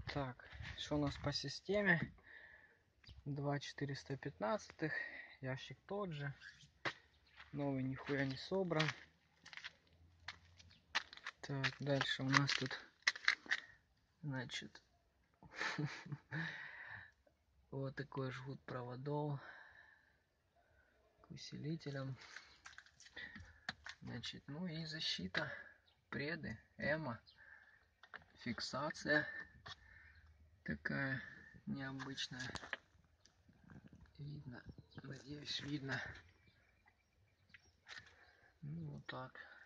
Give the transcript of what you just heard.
Так, что у нас по системе? 2 415, ящик тот же, новый нихуя не собран. Так, дальше у нас тут, значит, вот такой жгут проводов к усилителям. Значит, ну и защита, преды, эмо, фиксация такая необычная. Видно, надеюсь, видно. Ну вот так.